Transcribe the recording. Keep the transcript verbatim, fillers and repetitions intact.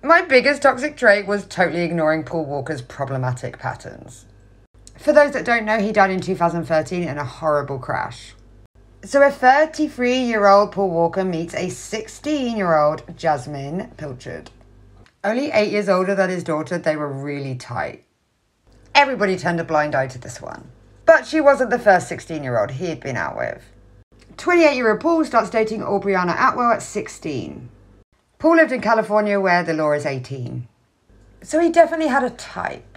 My biggest toxic trait was totally ignoring Paul Walker's problematic patterns. For those that don't know, he died in two thousand thirteen in a horrible crash. So a thirty-three-year-old Paul Walker meets a sixteen-year-old Jasmine Pilchard. Only eight years older than his daughter, they were really tight. Everybody turned a blind eye to this one. But she wasn't the first sixteen-year-old he had been out with. twenty-eight-year-old Paul starts dating Aubriana Atwell at sixteen. Paul lived in California where the law is eighteen. So he definitely had a type.